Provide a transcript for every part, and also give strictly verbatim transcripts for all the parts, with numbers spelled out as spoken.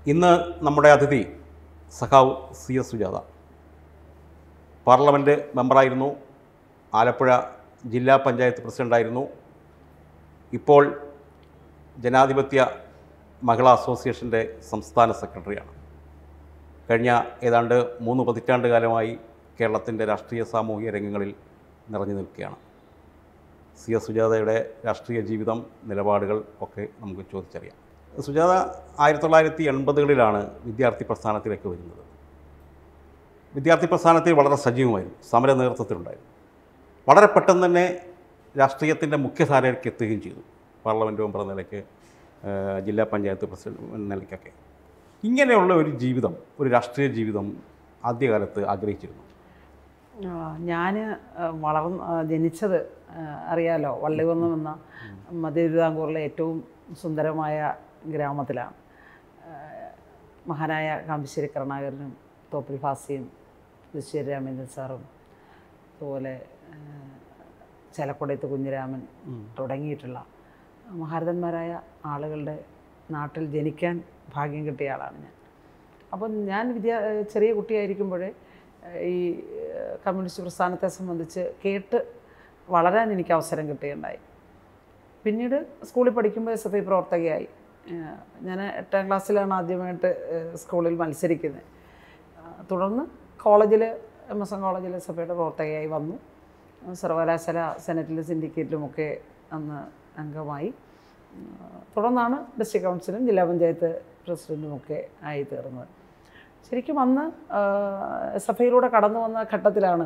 ഇന്ന് നമ്മുടെ അതിഥി സഖാവ് സി എസ് സുജാത പാർലമെൻറ്റ് മെമ്പറായിരുന്നു, ആലപ്പുഴ ജില്ലാ പഞ്ചായത്ത് പ്രസിഡൻ്റായിരുന്നു, ഇപ്പോൾ ജനാധിപത്യ മഹിളാ അസോസിയേഷൻ്റെ സംസ്ഥാന സെക്രട്ടറിയാണ്. കഴിഞ്ഞ ഏതാണ്ട് മൂന്ന് പതിറ്റാണ്ട് കാലമായി കേരളത്തിൻ്റെ രാഷ്ട്രീയ സാമൂഹിക രംഗങ്ങളിൽ നിറഞ്ഞു നിൽക്കുകയാണ്. സി എസ് സുജാതയുടെ രാഷ്ട്രീയ ജീവിതം, നിലപാടുകൾ ഒക്കെ നമുക്ക് ചോദിച്ചറിയാം. സുജാത ആയിരത്തി തൊള്ളായിരത്തി എൺപതുകളിലാണ് വിദ്യാർത്ഥി പ്രസ്ഥാനത്തിലേക്ക് വരുന്നത്. വിദ്യാർത്ഥി പ്രസ്ഥാനത്തിൽ വളരെ സജീവമായിരുന്നു, സമര നേതൃത്വത്തിലുണ്ടായിരുന്നു. വളരെ പെട്ടെന്ന് തന്നെ രാഷ്ട്രീയത്തിൻ്റെ മുഖ്യധാരയിലേക്ക് എത്തുകയും ചെയ്തു. പാർലമെൻറ്റ് മെമ്പർ നിലയ്ക്ക്, ജില്ലാ പഞ്ചായത്ത് പ്രസിഡന്റ് നിലയ്ക്കൊക്കെ. ഇങ്ങനെയുള്ള ഒരു ജീവിതം, ഒരു രാഷ്ട്രീയ ജീവിതം ആദ്യകാലത്ത് ആഗ്രഹിച്ചിരുന്നു. ഞാൻ വളർന്ന് ജനിച്ചത് അറിയാലോ, വള്ളികുന്നം എന്ന മധ്യ തിരുവിതാംകൂറിലെ ഏറ്റവും സുന്ദരമായ ഗ്രാമത്തിലാണ്. മഹാനായ കാമ്പശ്ശേരി കരുണാകരനും തോപ്പിൽ ഭാസിയും ശ്രീ രാമേന്ദ്രൻ സാറും അതുപോലെ ചേലക്കുടയത്ത് കുഞ്ഞിരാമൻ തുടങ്ങിയിട്ടുള്ള മഹാരഥന്മാരായ ആളുകളുടെ നാട്ടിൽ ജനിക്കാൻ ഭാഗ്യം കിട്ടിയ ആളാണ് ഞാൻ. അപ്പം ഞാൻ വിദ്യാ ചെറിയ കുട്ടിയായിരിക്കുമ്പോഴേ ഈ കമ്മ്യൂണിസ്റ്റ് പ്രസ്ഥാനത്തെ സംബന്ധിച്ച് കേട്ട് വളരാൻ എനിക്ക് അവസരം കിട്ടുകയുണ്ടായി. പിന്നീട് സ്കൂളിൽ പഠിക്കുമ്പോൾ എസ് എഫ് ഐ പ്രവർത്തകയായി. ഞാൻ എട്ടാം ക്ലാസ്സിലാണ് ആദ്യമായിട്ട് സ്കൂളിൽ മത്സരിക്കുന്നത്. തുടർന്ന് കോളേജിൽ, എം എസ് എൻ കോളേജിൽ എസ് എഫ് ഐയുടെ പ്രവർത്തകയായി വന്നു. സർവകലാശാല സെനറ്റിലും സിൻഡിക്കേറ്റിലുമൊക്കെ അന്ന് അംഗമായി. തുടർന്നാണ് ഡിസ്ട്രിക്ട് കൗൺസിലും ജില്ലാ പഞ്ചായത്ത് പ്രസിഡൻറ്റുമൊക്കെ ആയി തീർന്നത്. ശരിക്കും അന്ന് എസ് എഫ് ഐയിലൂടെ കടന്നു വന്ന ഘട്ടത്തിലാണ്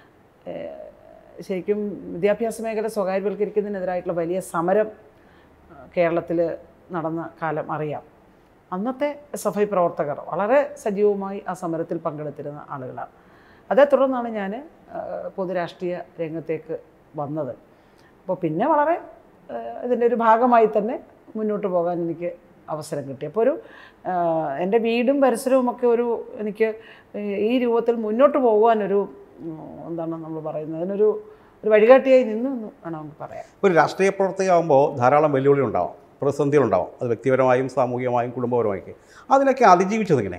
ശരിക്കും വിദ്യാഭ്യാസ മേഖല സ്വകാര്യവൽക്കരിക്കുന്നതിനെതിരായിട്ടുള്ള വലിയ സമരം കേരളത്തിൽ നടന്ന കാലം അറിയാം. അന്നത്തെ എസ് എഫ് ഐ പ്രവർത്തകർ വളരെ സജീവമായി ആ സമരത്തിൽ പങ്കെടുത്തിരുന്ന ആളുകളാണ്. അതേ തുടർന്നാണ് ഞാൻ പൊതുരാഷ്ട്രീയ രംഗത്തേക്ക് വന്നത്. അപ്പോൾ പിന്നെ വളരെ ഇതിൻ്റെ ഒരു ഭാഗമായി തന്നെ മുന്നോട്ട് പോകാൻ എനിക്ക് അവസരം കിട്ടി. അപ്പോൾ ഒരു എൻ്റെ വീടും പരിസരവുമൊക്കെ ഒരു എനിക്ക് ഈ രൂപത്തിൽ മുന്നോട്ട് പോകുവാനൊരു എന്താണ് നമ്മൾ പറയുന്നത്, അതിനൊരു ഒരു വഴികാട്ടിയായി നിന്നു എന്ന് വേണം നമുക്ക് പറയാം. ഒരു രാഷ്ട്രീയ പ്രവർത്തകയാകുമ്പോൾ ധാരാളം വെല്ലുവിളി ഉണ്ടാവും, പ്രതിസന്ധികളുണ്ടാവും. അത് വ്യക്തിപരമായും സാമൂഹികമായും കുടുംബപരമായൊക്കെ. അതിനൊക്കെ അതിജീവിച്ചത് എങ്ങനെ?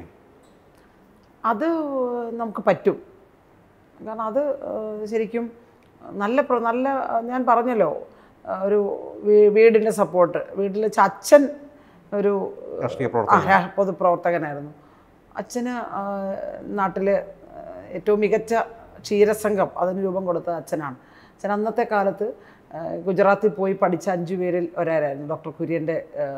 അത് നമുക്ക് പറ്റും. കാരണം അത് ശരിക്കും നല്ല നല്ല ഞാൻ പറഞ്ഞല്ലോ, ഒരു വീടിൻ്റെ സപ്പോർട്ട്, വീട്ടിൽ അച്ഛൻ ഒരു രാഷ്ട്രീയ പ്രവർത്തകൻ, പൊതുപ്രവർത്തകനായിരുന്നു. അച്ഛന് നാട്ടിൽ ഏറ്റവും മികച്ച ക്ഷീരസംഘം അതിന് രൂപം കൊടുത്ത അച്ഛനാണ്. അച്ഛൻ അന്നത്തെ കാലത്ത് ഗുജറാത്തിൽ പോയി പഠിച്ച അഞ്ചു പേരിൽ ഒരാളായിരുന്നു. ഡോക്ടർ കുര്യൻ്റെ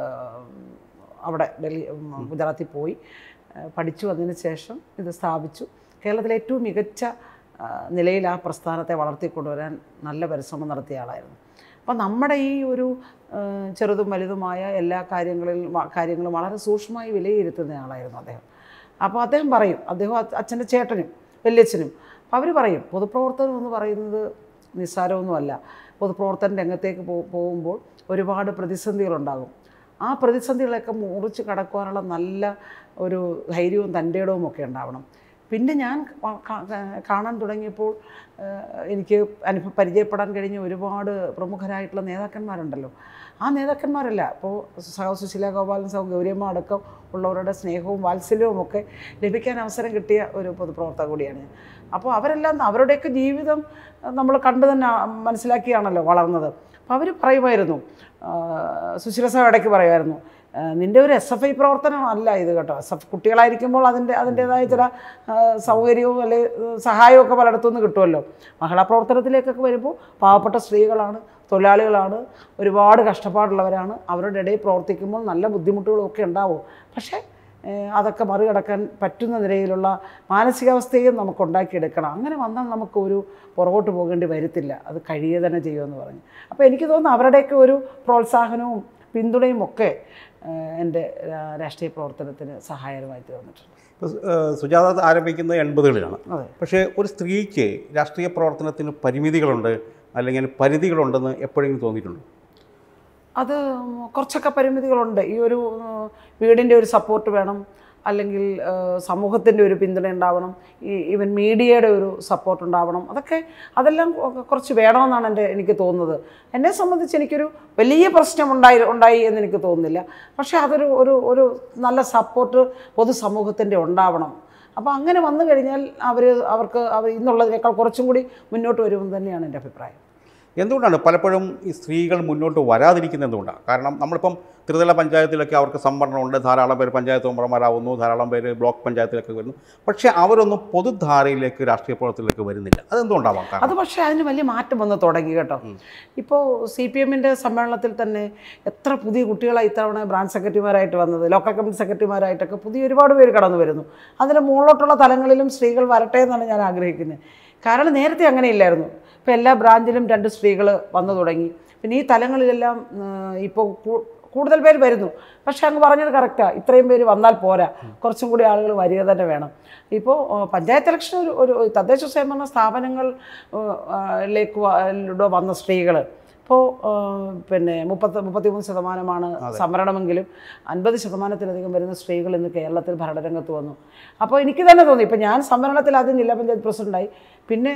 അവിടെ ഡൽഹി ഗുജറാത്തിൽ പോയി പഠിച്ചു വന്നതിന് ശേഷം ഇത് സ്ഥാപിച്ചു. കേരളത്തിലെ ഏറ്റവും മികച്ച നിലയിൽ ആ പ്രസ്ഥാനത്തെ വളർത്തിക്കൊണ്ടുവരാൻ നല്ല പരിശ്രമം നടത്തിയ ആളായിരുന്നു. അപ്പോൾ നമ്മുടെ ഈ ഒരു ചെറുതും വലുതുമായ എല്ലാ കാര്യങ്ങളിൽ കാര്യങ്ങളും വളരെ സൂക്ഷ്മമായി വിലയിരുത്തുന്ന ആളായിരുന്നു അദ്ദേഹം. അപ്പോൾ അദ്ദേഹം പറയും, അദ്ദേഹം അച്ഛൻ്റെ ചേട്ടനും വല്യച്ഛനും അപ്പോൾ അവർ പറയും, പൊതുപ്രവർത്തനം എന്ന് പറയുന്നത് നിസ്സാരമൊന്നുമല്ല. പൊതുപ്രവർത്തന രംഗത്തേക്ക് പോ പോകുമ്പോൾ ഒരുപാട് പ്രതിസന്ധികളുണ്ടാകും. ആ പ്രതിസന്ധികളൊക്കെ മുറിച്ച് കടക്കുവാനുള്ള നല്ല ഒരു ധൈര്യവും തൻ്റെ ഇടവും ഒക്കെ ഉണ്ടാവണം. പിന്നെ ഞാൻ കാണാൻ തുടങ്ങിയപ്പോൾ എനിക്ക് അനുഭവ പരിചയപ്പെടാൻ കഴിഞ്ഞ ഒരുപാട് പ്രമുഖരായിട്ടുള്ള നേതാക്കന്മാരുണ്ടല്ലോ. ആ നേതാക്കന്മാരല്ല, ഇപ്പോൾ സഹ സുശീല ഗോപാലൻ, സഹ ഗൗരിയമ്മ അടക്കം ഉള്ളവരുടെ സ്നേഹവും വാത്സല്യവും ഒക്കെ ലഭിക്കാൻ അവസരം കിട്ടിയ ഒരു പൊതുപ്രവർത്തക കൂടിയാണ് ഞാൻ. അപ്പോൾ അവരെല്ലാം അവരുടെയൊക്കെ ജീവിതം നമ്മൾ കണ്ടു തന്നെ മനസ്സിലാക്കിയാണല്ലോ വളർന്നത്. അപ്പോൾ അവർ പറയുമായിരുന്നു, സുശീല സാർ ഇടയ്ക്ക് പറയുമായിരുന്നു, നിൻ്റെ ഒരു എസ് എഫ് ഐ പ്രവർത്തനമല്ല ഇത് കേട്ടോ. എസ് എഫ് കുട്ടികളായിരിക്കുമ്പോൾ അതിൻ്റെ അതിൻ്റേതായ ചില സൗകര്യവും അല്ലെങ്കിൽ സഹായവും ഒക്കെ പലയിടത്തു നിന്ന് കിട്ടുമല്ലോ. മഹിളാ പ്രവർത്തനത്തിലേക്കൊക്കെ വരുമ്പോൾ പാവപ്പെട്ട സ്ത്രീകളാണ്, തൊഴിലാളികളാണ്, ഒരുപാട് കഷ്ടപ്പാടുള്ളവരാണ്. അവരുടെ ഇടയിൽ പ്രവർത്തിക്കുമ്പോൾ നല്ല ബുദ്ധിമുട്ടുകളൊക്കെ ഉണ്ടാവും. പക്ഷേ അതൊക്കെ മറികടക്കാൻ പറ്റുന്ന നിലയിലുള്ള മാനസികാവസ്ഥയും നമുക്ക് ഉണ്ടാക്കിയെടുക്കണം. അങ്ങനെ വന്നാൽ നമുക്കൊരു പുറകോട്ട് പോകേണ്ടി വരത്തില്ല, അത് കഴിയുക തന്നെ ചെയ്യുമെന്ന് പറഞ്ഞു. അപ്പോൾ എനിക്ക് തോന്നുന്നു അവരുടെയൊക്കെ ഒരു പ്രോത്സാഹനവും പിന്തുണയും ഒക്കെ എൻ്റെ രാഷ്ട്രീയ പ്രവർത്തനത്തിന് സഹായകരമായി തീർന്നിട്ടുണ്ട്. ഇപ്പോൾ സുജാത ആരംഭിക്കുന്നത് എൺപതുകളിലാണ്. പക്ഷേ ഒരു സ്ത്രീക്ക് രാഷ്ട്രീയ പ്രവർത്തനത്തിന് പരിമിതികളുണ്ട് അല്ലെങ്കിൽ പരിധികളുണ്ടെന്ന് എപ്പോഴെങ്കിലും തോന്നിയിട്ടുണ്ടോ? അത് കുറച്ചൊക്കെ പരിമിതികളുണ്ട്. ഈ ഒരു വീടിൻ്റെ ഒരു സപ്പോർട്ട് വേണം, അല്ലെങ്കിൽ സമൂഹത്തിൻ്റെ ഒരു പിന്തുണ ഉണ്ടാവണം, ഈ ഈവൻ മീഡിയയുടെ ഒരു സപ്പോർട്ട് ഉണ്ടാവണം. അതൊക്കെ അതെല്ലാം കുറച്ച് വേണമെന്നാണ് എൻ്റെ എനിക്ക് തോന്നുന്നത്. എന്നെ സംബന്ധിച്ച് എനിക്കൊരു വലിയ പ്രശ്നം ഉണ്ടായി ഉണ്ടായി എന്ന് എനിക്ക് തോന്നുന്നില്ല. പക്ഷേ അതൊരു ഒരു ഒരു നല്ല സപ്പോർട്ട് പൊതുസമൂഹത്തിൻ്റെ ഉണ്ടാവണം. അപ്പോൾ അങ്ങനെ വന്നു കഴിഞ്ഞാൽ അവർ അവർക്ക് അവർ ഇന്നുള്ളതിനേക്കാൾ കുറച്ചും കൂടി മുന്നോട്ട് വരുമെന്ന് തന്നെയാണ് എൻ്റെ അഭിപ്രായം. എന്തുകൊണ്ടാണ് പലപ്പോഴും ഈ സ്ത്രീകൾ മുന്നോട്ട് വരാതിരിക്കുന്നത്? എന്തുകൊണ്ടാണ്? കാരണം നമ്മളിപ്പം ത്രിതല പഞ്ചായത്തിലൊക്കെ അവർക്ക് സംവരണമുണ്ട്, ധാരാളം പേര് പഞ്ചായത്ത് മെമ്പർമാരാവുന്നു, ധാരാളം പേര് ബ്ലോക്ക് പഞ്ചായത്തിലൊക്കെ വരുന്നു. പക്ഷേ അവരൊന്നും പൊതുധാരയിലേക്ക്, രാഷ്ട്രീയ പ്രവർത്തനത്തിലേക്ക് വരുന്നില്ല. അതെന്തുകൊണ്ടാവാം? അത് പക്ഷേ അതിന് വലിയ മാറ്റം വന്ന് തുടങ്ങി കേട്ടോ. ഇപ്പോൾ സി പി എമ്മിൻ്റെ സമ്മേളനത്തിൽ തന്നെ എത്ര പുതിയ കുട്ടികളാണ് ഇത്തവണ ബ്രാഞ്ച് സെക്രട്ടറിമാരായിട്ട് വന്നത്, ലോക്കൽ കമ്മിറ്റി സെക്രട്ടറിമാരായിട്ടൊക്കെ പുതിയ ഒരുപാട് പേര് കടന്നു വരുന്നു. അതിന് മുകളിലോട്ടുള്ള തലങ്ങളിലും സ്ത്രീകൾ വരട്ടെ എന്നാണ് ഞാൻ ആഗ്രഹിക്കുന്നത്. കാരണം നേരത്തെ അങ്ങനെയില്ലായിരുന്നു. ഇപ്പോൾ എല്ലാ ബ്രാഞ്ചിലും രണ്ട് സ്ത്രീകൾ വന്നു തുടങ്ങി. പിന്നെ ഈ തലങ്ങളിലെല്ലാം ഇപ്പോൾ കൂടുതൽ പേര് വരുന്നു. പക്ഷെ അങ്ങ് പറഞ്ഞത് കറക്റ്റാണ്, ഇത്രയും പേര് വന്നാൽ പോരാ, കുറച്ചും കൂടി ആളുകൾ വരിക തന്നെ വേണം. ഇപ്പോൾ പഞ്ചായത്ത് ഇലക്ഷൻ ഒരു ഒരു തദ്ദേശ സ്വയംഭരണ സ്ഥാപനങ്ങളിലേക്ക് വന്ന സ്ത്രീകൾ ഇപ്പോൾ പിന്നെ മുപ്പത്തി മുപ്പത്തി മൂന്ന് ശതമാനമാണ് സംവരണമെങ്കിലും അൻപത് ശതമാനത്തിലധികം വരുന്ന സ്ത്രീകൾ ഇന്ന് കേരളത്തിൽ ഭരണരംഗത്ത് വന്നു. അപ്പോൾ എനിക്ക് തന്നെ തോന്നി, ഇപ്പോൾ ഞാൻ സംവരണത്തിൽ ആദ്യം ജില്ലാ പഞ്ചായത്ത് പ്രസിഡൻ്റായി, പിന്നെ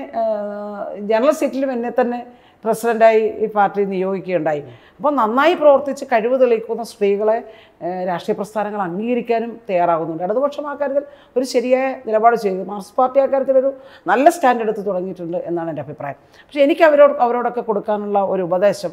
ജനറൽ സീറ്റിലും എന്നെ തന്നെ പ്രസിഡൻ്റായി ഈ പാർട്ടി നിയോഗിക്കുകയുണ്ടായി. അപ്പോൾ നന്നായി പ്രവർത്തിച്ച് കഴിവ് തെളിയിക്കുന്ന സ്ത്രീകളെ രാഷ്ട്രീയ പ്രസ്ഥാനങ്ങൾ അംഗീകരിക്കാനും തയ്യാറാകുന്നുണ്ട്. ഇടതുപക്ഷം ആ കാര്യത്തിൽ ഒരു ശരിയായ നിലപാട് ചെയ്തു. മാർക്സിസ്റ്റ് പാർട്ടി ആ കാര്യത്തിലൊരു നല്ല സ്റ്റാൻഡ് എടുത്ത് തുടങ്ങിയിട്ടുണ്ട് എന്നാണ് എൻ്റെ അഭിപ്രായം. പക്ഷേ എനിക്ക് അവരോട് അവരോടൊക്കെ കൊടുക്കാനുള്ള ഒരു ഉപദേശം,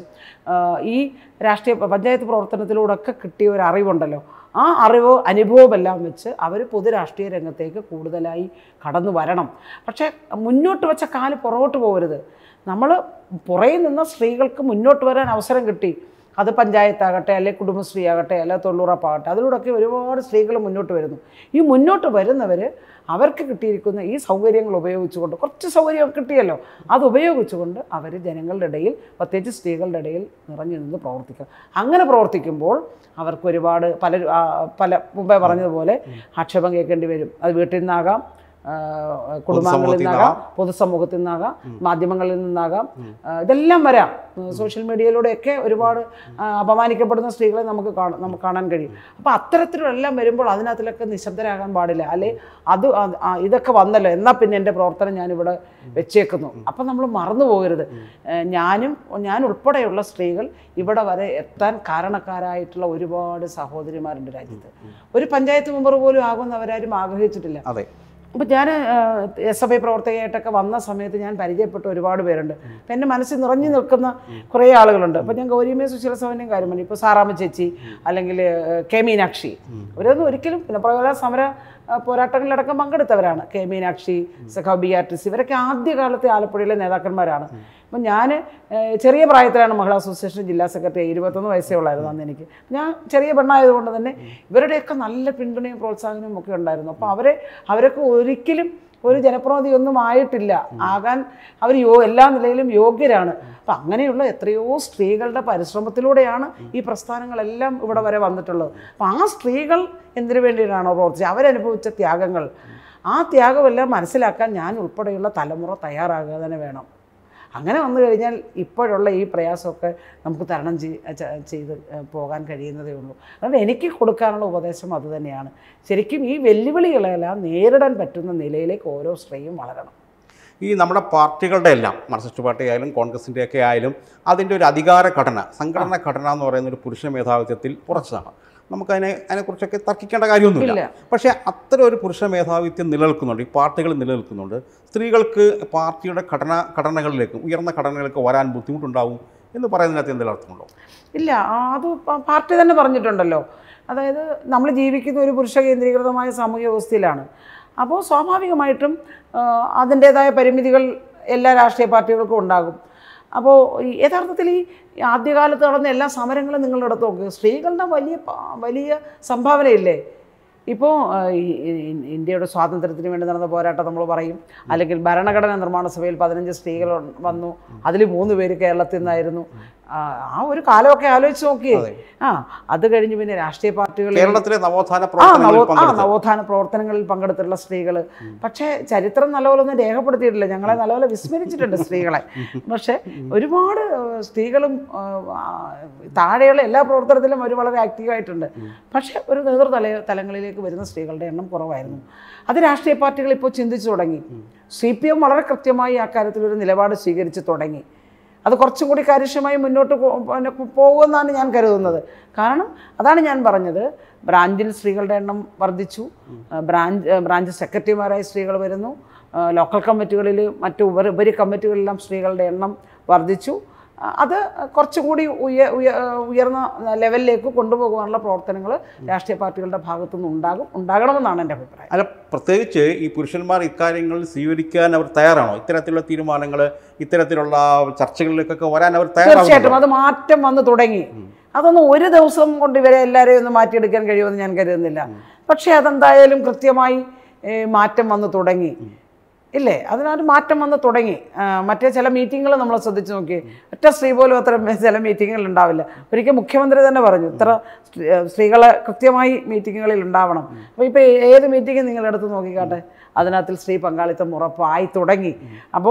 ഈ രാഷ്ട്രീയ പഞ്ചായത്ത് പ്രവർത്തനത്തിലൂടെയൊക്കെ കിട്ടിയ ഒരു അറിവുണ്ടല്ലോ, ആ അറിവോ അനുഭവമെല്ലാം വെച്ച് അവർ പൊതുരാഷ്ട്രീയ രംഗത്തേക്ക് കൂടുതലായി കടന്നു വരണം. പക്ഷേ മുന്നോട്ട് വെച്ച കാല് പുറകോട്ട് പോകരുത്. നമ്മൾ പുറകെ നിന്ന സ്ത്രീകൾക്ക് മുന്നോട്ട് വരാൻ അവസരം കിട്ടി. അത് പഞ്ചായത്താകട്ടെ, അല്ലെങ്കിൽ കുടുംബശ്രീ ആകട്ടെ, അല്ലെങ്കിൽ തൊഴിലുറപ്പാകട്ടെ, അതിലൂടെയൊക്കെ ഒരുപാട് സ്ത്രീകൾ മുന്നോട്ട് വരുന്നു. ഈ മുന്നോട്ട് വരുന്നവർ അവർക്ക് കിട്ടിയിരിക്കുന്ന ഈ സൗകര്യങ്ങൾ ഉപയോഗിച്ചുകൊണ്ട്, കുറച്ച് സൗകര്യം കിട്ടിയല്ലോ, അത് ഉപയോഗിച്ചുകൊണ്ട് അവർ ജനങ്ങളുടെ ഇടയിൽ, പ്രത്യേകിച്ച് സ്ത്രീകളുടെ ഇടയിൽ നിറഞ്ഞു നിന്ന് പ്രവർത്തിക്കുക. അങ്ങനെ പ്രവർത്തിക്കുമ്പോൾ അവർക്ക് ഒരുപാട് പല പല മുമ്പേ പറഞ്ഞതുപോലെ ആക്ഷേപം കേൾക്കേണ്ടി വരും. അത് വീട്ടിൽ നിന്നാകാം, കുടുംബാംഗങ്ങളിൽ നിന്നാകാം, പൊതുസമൂഹത്തിൽ നിന്നാകാം, മാധ്യമങ്ങളിൽ നിന്നാകാം, ഇതെല്ലാം വരാം. സോഷ്യൽ മീഡിയയിലൂടെയൊക്കെ ഒരുപാട് അപമാനിക്കപ്പെടുന്ന സ്ത്രീകളെ നമുക്ക് കാണാൻ നമുക്ക് കാണാൻ കഴിയും. അപ്പോൾ അത്തരത്തിലെല്ലാം വരുമ്പോൾ അതിനകത്തിലൊക്കെ നിശബ്ദരാകാൻ പാടില്ല. അല്ലെ അത് ഇതൊക്കെ വന്നല്ലോ, എന്നാൽ പിന്നെ എൻ്റെ പ്രവർത്തനം ഞാനിവിടെ വെച്ചേക്കുന്നു. അപ്പം നമ്മൾ മറന്നു പോകരുത്. ഞാനും ഞാൻ ഉൾപ്പെടെയുള്ള സ്ത്രീകൾ ഇവിടെ വരെ എത്താൻ കാരണക്കാരായിട്ടുള്ള ഒരുപാട് സഹോദരിമാരുണ്ട് രാജ്യത്ത്. ഒരു പഞ്ചായത്ത് മെമ്പർ പോലും ആകുന്നവരാരും ആഗ്രഹിച്ചിട്ടില്ല. അപ്പോൾ ഞാൻ എസ് എഫ് ഐ പ്രവർത്തകയായിട്ടൊക്കെ വന്ന സമയത്ത് ഞാൻ പരിചയപ്പെട്ട ഒരുപാട് പേരുണ്ട്. അപ്പം എൻ്റെ മനസ്സിൽ നിറഞ്ഞു നിൽക്കുന്ന കുറേ ആളുകളുണ്ട്. അപ്പോൾ ഞാൻ ഗൗരിയമ്മ സുശീല സൗന്യം കാര്യം പറഞ്ഞു, ഇപ്പോൾ സാറാമ്മ ചേച്ചി, അല്ലെങ്കിൽ കെ മീനാക്ഷി, അവരൊന്നും ഒരിക്കലും പിന്നെ പ്രകടന സമര പോരാട്ടങ്ങളിലടക്കം പങ്കെടുത്തവരാണ്. കെ മീനാക്ഷി, സഖാവ് ബി ആർ ടി സി, ഇവരൊക്കെ ആദ്യകാലത്തെ ആലപ്പുഴയിലെ നേതാക്കന്മാരാണ്. അപ്പം ഞാൻ ചെറിയ പ്രായത്തിലാണ് മഹിളാ അസോസിയേഷൻ ജില്ലാ സെക്രട്ടറി, ഇരുപത്തൊന്ന് വയസ്സേ ഉള്ളായിരുന്നു അന്ന് എനിക്ക്. ഞാൻ ചെറിയ പെണ്ണായതുകൊണ്ട് തന്നെ ഇവരുടെയൊക്കെ നല്ല പിന്തുണയും പ്രോത്സാഹനവും ഒക്കെ ഉണ്ടായിരുന്നു. അപ്പോൾ അവരെ അവരൊക്കെ ഒരിക്കലും ഒരു ജനപ്രതിനിധിയൊന്നും ആയിട്ടില്ല, ആകാൻ അവർ യോ എല്ലാ നിലയിലും യോഗ്യരാണ്. അപ്പം അങ്ങനെയുള്ള എത്രയോ സ്ത്രീകളുടെ പരിശ്രമത്തിലൂടെയാണ് ഈ പ്രസ്ഥാനങ്ങളെല്ലാം ഇവിടെ വരെ വന്നിട്ടുള്ളത്. അപ്പം ആ സ്ത്രീകൾ എന്തിനു വേണ്ടിയിട്ടാണോ പ്രവർത്തിച്ചത്, അവരനുഭവിച്ച ത്യാഗങ്ങൾ, ആ ത്യാഗമെല്ലാം മനസ്സിലാക്കാൻ ഞാൻ ഉൾപ്പെടെയുള്ള തലമുറ തയ്യാറാകുക തന്നെ വേണം. അങ്ങനെ വന്നു കഴിഞ്ഞാൽ ഇപ്പോഴുള്ള ഈ പ്രയാസമൊക്കെ നമുക്ക് തരണം ചെയ്ത് പോകാൻ കഴിയുന്നതേ ഉള്ളൂ. അതുകൊണ്ട് എനിക്ക് കൊടുക്കാനുള്ള ഉപദേശം അതുതന്നെയാണ്. ശരിക്കും ഈ വെല്ലുവിളികളെല്ലാം നേരിടാൻ പറ്റുന്ന നിലയിലേക്ക് ഓരോ സ്ത്രീയും വളരണം. ഈ നമ്മുടെ പാർട്ടികളുടെ എല്ലാം, മാർക്സിസ്റ്റ് പാർട്ടി ആയാലും കോൺഗ്രസിൻ്റെ ഒക്കെ ആയാലും, അതിൻ്റെ ഒരു അധികാര ഘടന, സംഘടന ഘടന എന്ന് പറയുന്ന ഒരു പുരുഷ മേധാവിത്വത്തിൽ ഉറച്ചതാണ്. നമുക്കതിനെ അതിനെക്കുറിച്ചൊക്കെ തർക്കിക്കേണ്ട കാര്യമൊന്നുമില്ല. പക്ഷേ അത്തരം ഒരു പുരുഷ മേധാവിത്വം നിലനിൽക്കുന്നുണ്ട്, ഈ പാർട്ടികൾ നിലനിൽക്കുന്നുണ്ട്. സ്ത്രീകൾക്ക് പാർട്ടിയുടെ ഘടന ഘടനകളിലേക്കും ഉയർന്ന ഘടനകളിലേക്ക് വരാൻ ബുദ്ധിമുട്ടുണ്ടാവും എന്ന് പറയുന്നതിനകത്ത് എന്തെങ്കിലും അർത്ഥമുണ്ടോ? ഇല്ല, അത് പാർട്ടി തന്നെ പറഞ്ഞിട്ടുണ്ടല്ലോ. അതായത് നമ്മൾ ജീവിക്കുന്ന ഒരു പുരുഷ കേന്ദ്രീകൃതമായ സാമൂഹ്യ വ്യവസ്ഥയിലാണ്. അപ്പോൾ സ്വാഭാവികമായിട്ടും അതിൻ്റേതായ പരിമിതികൾ എല്ലാ രാഷ്ട്രീയ പാർട്ടികൾക്കും ഉണ്ടാകും. അപ്പോൾ യഥാർത്ഥത്തിൽ ഈ ആദ്യകാലത്ത് നടന്ന എല്ലാ സമരങ്ങളും നിങ്ങളെടുത്ത് നോക്കുക, സ്ത്രീകളുടെ വലിയ വലിയ സംഭാവനയില്ലേ. ഇപ്പോൾ ഇന്ത്യയുടെ സ്വാതന്ത്ര്യത്തിന് വേണ്ടി നടന്ന പോരാട്ടം നമ്മൾ പറയും, അല്ലെങ്കിൽ ഭരണഘടനാ നിർമ്മാണ സഭയിൽ പതിനഞ്ച് സ്ത്രീകൾ വന്നു, അതിൽ മൂന്ന് പേര് കേരളത്തിൽ നിന്നായിരുന്നു. ആ ഒരു കാലമൊക്കെ ആലോചിച്ച് നോക്കിയേ. ആ അത് കഴിഞ്ഞ് പിന്നെ രാഷ്ട്രീയ പാർട്ടികൾ കേരളത്തിലെ നവോത്ഥാന ആ നവോത്ഥാന പ്രവർത്തനങ്ങളിൽ പങ്കെടുത്തിട്ടുള്ള സ്ത്രീകൾ. പക്ഷേ ചരിത്രം നല്ലപോലെ ഒന്നും രേഖപ്പെടുത്തിയിട്ടില്ല. ഞങ്ങളെ നല്ലപോലെ വിസ്മരിച്ചിട്ടുണ്ട് സ്ത്രീകളെ. പക്ഷേ ഒരുപാട് സ്ത്രീകളും താഴെയുള്ള എല്ലാ പ്രവർത്തനത്തിലും അവർ വളരെ ആക്റ്റീവായിട്ടുണ്ട്. പക്ഷേ ഒരു നേതൃതല തലങ്ങളിലേക്ക് വരുന്ന സ്ത്രീകളുടെ എണ്ണം കുറവായിരുന്നു. അത് രാഷ്ട്രീയ പാർട്ടികൾ ഇപ്പോൾ ചിന്തിച്ചു തുടങ്ങി. സി പി എം വളരെ കൃത്യമായി ആ കാര്യത്തിൽ ഒരു നിലപാട് സ്വീകരിച്ച് തുടങ്ങി. അത് കുറച്ചും കൂടി കാര്യക്ഷമമായി മുന്നോട്ട് പോകുമെന്നാണ് ഞാൻ കരുതുന്നത്. കാരണം അതാണ് ഞാൻ പറഞ്ഞത്, ബ്രാഞ്ചിൽ സ്ത്രീകളുടെ എണ്ണം വർദ്ധിച്ചു, ബ്രാഞ്ച് ബ്രാഞ്ച് സെക്രട്ടറിമാരായി സ്ത്രീകൾ വരുന്നു, ലോക്കൽ കമ്മിറ്റികളിൽ മറ്റു ഉപ ഉപരി കമ്മിറ്റികളിലെല്ലാം സ്ത്രീകളുടെ എണ്ണം വർദ്ധിച്ചു. അത് കുറച്ചും കൂടി ഉയ ഉയർന്ന ലെവലിലേക്ക് കൊണ്ടുപോകാനുള്ള പ്രവർത്തനങ്ങൾ രാഷ്ട്രീയ പാർട്ടികളുടെ ഭാഗത്തുനിന്ന് ഉണ്ടാകും ഉണ്ടാകണമെന്നാണ് എൻ്റെ അഭിപ്രായം. അല്ല, പ്രത്യേകിച്ച് ഈ പുരുഷന്മാർ ഇക്കാര്യങ്ങൾ സ്വീകരിക്കാൻ അവർ തയ്യാറാണോ? ഇത്തരത്തിലുള്ള തീരുമാനങ്ങൾ, ഇത്തരത്തിലുള്ള ചർച്ചകളിലേക്കൊക്കെ വരാൻ അവർ തയ്യാറാണ്? തീർച്ചയായിട്ടും അത് മാറ്റം വന്നു തുടങ്ങി. അതൊന്നും ഒരു ദിവസം കൊണ്ട് ഇവരെ എല്ലാവരെയും ഒന്ന് മാറ്റിയെടുക്കാൻ കഴിയുമെന്ന് ഞാൻ കരുതുന്നില്ല. പക്ഷേ അതെന്തായാലും കൃത്യമായി മാറ്റം വന്നു തുടങ്ങി ഇല്ലേ? അതിനൊരു മാറ്റം വന്ന് തുടങ്ങി. മറ്റേ ചില മീറ്റിങ്ങുകൾ നമ്മൾ ശ്രദ്ധിച്ച് നോക്കി, ഒറ്റ സ്ത്രീ പോലും അത്ര ചില മീറ്റിങ്ങുകൾ ഉണ്ടാവില്ല. ഒരിക്കൽ മുഖ്യമന്ത്രി തന്നെ പറഞ്ഞു ഇത്ര സ്ത്രീകളെ കൃത്യമായി മീറ്റിങ്ങുകളിൽ ഉണ്ടാവണം. അപ്പോൾ ഇപ്പോൾ ഏത് മീറ്റിംഗ് നിങ്ങളെടുത്ത് നോക്കിക്കാട്ടെ, അതിനകത്തിൽ സ്ത്രീ പങ്കാളിത്തം ഉറപ്പായി തുടങ്ങി. അപ്പോൾ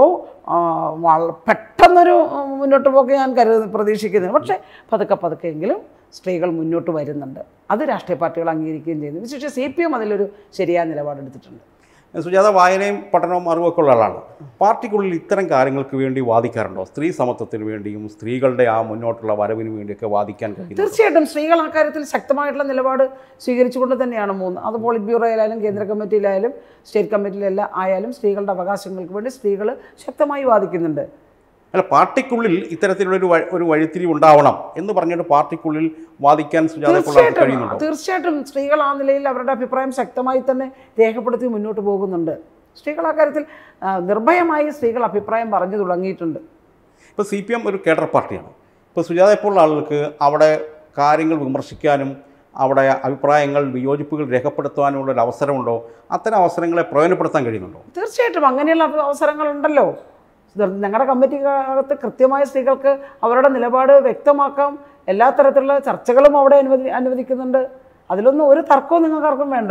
പെട്ടെന്നൊരു മുന്നോട്ട് പോക്ക് ഞാൻ കരുതി പ്രതീക്ഷിക്കുന്നു. പക്ഷേ പതുക്കെ പതുക്കെങ്കിലും സ്ത്രീകൾ മുന്നോട്ട് വരുന്നുണ്ട്. അത് രാഷ്ട്രീയ പാർട്ടികൾ അംഗീകരിക്കുകയും ചെയ്യുന്നു. വിശേഷിച്ച് സി പി എം അതിലൊരു ശരിയായ നിലപാടെടുത്തിട്ടുണ്ട്. സുജാത വായനയും പഠനവും അറിവൊക്കെ ഉള്ള ആളാണ്. പാർട്ടിക്കുള്ളിൽ ഇത്തരം കാര്യങ്ങൾക്ക് വേണ്ടി വാദിക്കാറുണ്ടോ? സ്ത്രീ സമത്വത്തിന് വേണ്ടിയും സ്ത്രീകളുടെ ആ മുന്നോട്ടുള്ള വരവിന് വേണ്ടിയൊക്കെ വാദിക്കാൻ കഴിയും? തീർച്ചയായിട്ടും സ്ത്രീകൾ ആ കാര്യത്തിൽ ശക്തമായിട്ടുള്ള നിലപാട് സ്വീകരിച്ചുകൊണ്ട് തന്നെയാണ് മൂന്ന് അത് പോളിറ്റ് ബ്യൂറോയിലായാലും കേന്ദ്ര കമ്മിറ്റിയിലായാലും സ്റ്റേറ്റ് കമ്മിറ്റിയിലെല്ലാം ആയാലും സ്ത്രീകളുടെ അവകാശങ്ങൾക്ക് വേണ്ടി സ്ത്രീകൾ ശക്തമായി വാദിക്കുന്നുണ്ട്. അല്ല, പാർട്ടിക്കുള്ളിൽ ഇത്തരത്തിലുള്ളൊരു ഒരു വഴിത്തിരിവ് ഉണ്ടാവണം എന്ന് പറഞ്ഞിട്ട് പാർട്ടിക്കുള്ളിൽ വാദിക്കാൻ കഴിയുന്നുണ്ടോ? തീർച്ചയായിട്ടും സ്ത്രീകൾ ആ നിലയിൽ അവരുടെ അഭിപ്രായം ശക്തമായി തന്നെ രേഖപ്പെടുത്തി മുന്നോട്ട് പോകുന്നുണ്ട്. സ്ത്രീകൾ ആ കാര്യത്തിൽ നിർഭയമായി സ്ത്രീകൾ അഭിപ്രായം പറഞ്ഞു തുടങ്ങിയിട്ടുണ്ട്. ഇപ്പോൾ സി പി എം ഒരു കേഡർ പാർട്ടിയാണ്. ഇപ്പോൾ സുജാതയെപ്പോലുള്ള ആളുകൾക്ക് അവിടെ കാര്യങ്ങൾ വിമർശിക്കാനും അവിടെ അഭിപ്രായങ്ങൾ വിയോജിപ്പുകൾ രേഖപ്പെടുത്താനുമുള്ള ഒരു അവസരമുണ്ടോ? അത്തരം അവസരങ്ങളെ പ്രയോജനപ്പെടുത്താൻ കഴിയുന്നുണ്ടോ? തീർച്ചയായിട്ടും അങ്ങനെയുള്ള അവസരങ്ങളുണ്ടല്ലോ. ഞങ്ങളുടെ കമ്മിറ്റിക്കകത്ത് കൃത്യമായ സ്ത്രീകൾക്ക് അവരുടെ നിലപാട് വ്യക്തമാക്കാം. എല്ലാ തരത്തിലുള്ള ചർച്ചകളും അവിടെ അനുവദി അനുവദിക്കുന്നുണ്ട്. അതിലൊന്നും ഒരു തർക്കവും നിങ്ങൾക്കാർക്കും വേണ്ട.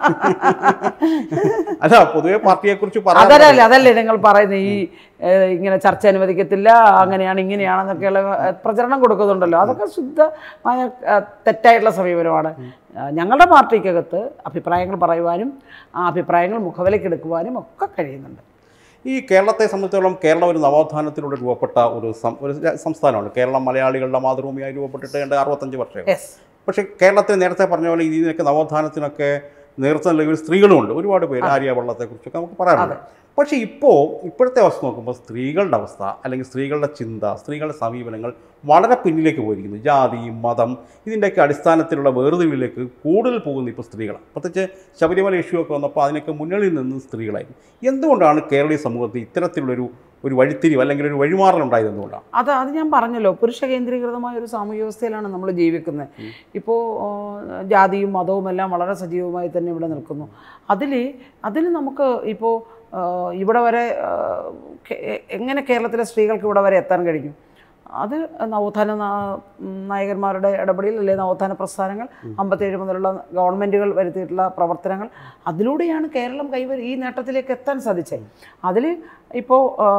അല്ല, പൊതുവെ പാർട്ടിയെക്കുറിച്ച് അതല്ലേ അതല്ലേ നിങ്ങൾ പറയുന്നത്, ഈ ഇങ്ങനെ ചർച്ച അനുവദിക്കത്തില്ല, അങ്ങനെയാണ് ഇങ്ങനെയാണെന്നൊക്കെയുള്ള പ്രചരണം കൊടുക്കുന്നുണ്ടല്ലോ. അതൊക്കെ ശുദ്ധമായ തെറ്റായിട്ടുള്ള സമീപനമാണ്. ഞങ്ങളുടെ പാർട്ടിക്കകത്ത് അഭിപ്രായങ്ങൾ പറയുവാനും ആ അഭിപ്രായങ്ങൾ മുഖവിലക്കെടുക്കുവാനും ഒക്കെ കഴിയുന്നുണ്ട്. ഈ കേരളത്തെ സംബന്ധിച്ചിടത്തോളം കേരളം ഒരു നവോത്ഥാനത്തിലൂടെ രൂപപ്പെട്ട ഒരു ഒരു സംസ്ഥാനമാണ്. കേരളം മലയാളികളുടെ മാതൃഭൂമിയായി രൂപപ്പെട്ടിട്ട് ഏതാണ്ട് അറുപത്തഞ്ച് വർഷം. പക്ഷേ കേരളത്തിൽ നേരത്തെ പറഞ്ഞ പോലെ ഇതിനൊക്കെ നവോത്ഥാനത്തിനൊക്കെ നേതൃത്വം നൽകിയ സ്ത്രീകളുമുണ്ട്. ഒരുപാട് പേര് ആര്യ വള്ളത്തെക്കുറിച്ചൊക്കെ നമുക്ക് പറയാറുണ്ട്. പക്ഷേ ഇപ്പോൾ ഇപ്പോഴത്തെ അവസ്ഥ നോക്കുമ്പോൾ സ്ത്രീകളുടെ അവസ്ഥ അല്ലെങ്കിൽ സ്ത്രീകളുടെ ചിന്ത, സ്ത്രീകളുടെ സമീപനങ്ങൾ വളരെ പിന്നിലേക്ക് പോയിരിക്കുന്നു. ജാതി, മതം ഇതിൻ്റെയൊക്കെ അടിസ്ഥാനത്തിലുള്ള വേർതിരിവിലേക്ക് കൂടുതൽ പോകുന്ന ഇപ്പോൾ സ്ത്രീകളാണ്. പ്രത്യേകിച്ച് ശബരിമല ഇഷ്യൂ ഒക്കെ വന്നപ്പോൾ അതിനൊക്കെ മുന്നണിയിൽ നിന്ന് സ്ത്രീകളായിരുന്നു. എന്തുകൊണ്ടാണ് കേരളീയ സമൂഹത്തിൽ ഇത്തരത്തിലുള്ളൊരു ഒരു വഴിത്തിരിവ് അല്ലെങ്കിൽ ഒരു വഴിമാറലുണ്ടായത് എന്തുകൊണ്ടാണ്? അത് അത് ഞാൻ പറഞ്ഞല്ലോ, പുരുഷ കേന്ദ്രീകൃതമായ ഒരു സാമൂഹ്യ വ്യവസ്ഥയിലാണ് നമ്മൾ ജീവിക്കുന്നത്. ഇപ്പോൾ ജാതിയും മതവും എല്ലാം വളരെ സജീവമായി തന്നെ ഇവിടെ നിൽക്കുന്നു. അതിൽ അതിൽ നമുക്ക് ഇപ്പോൾ ഇവിടെ വരെ എങ്ങനെ കേരളത്തിലെ സ്ത്രീകൾക്ക് ഇവിടെ വരെ എത്താൻ കഴിഞ്ഞു? അത് നവോത്ഥാന നായകന്മാരുടെ ഇടപെടൽ അല്ലെങ്കിൽ നവോത്ഥാന പ്രസ്ഥാനങ്ങൾ, അമ്പത്തേഴ് മുതലുള്ള ഗവൺമെൻറ്റുകൾ വരുത്തിയിട്ടുള്ള പ്രവർത്തനങ്ങൾ, അതിലൂടെയാണ് കേരളം കൈവരി ഈ നേട്ടത്തിലേക്ക് എത്താൻ സാധിച്ചത്. അതിൽ ഇപ്പോൾ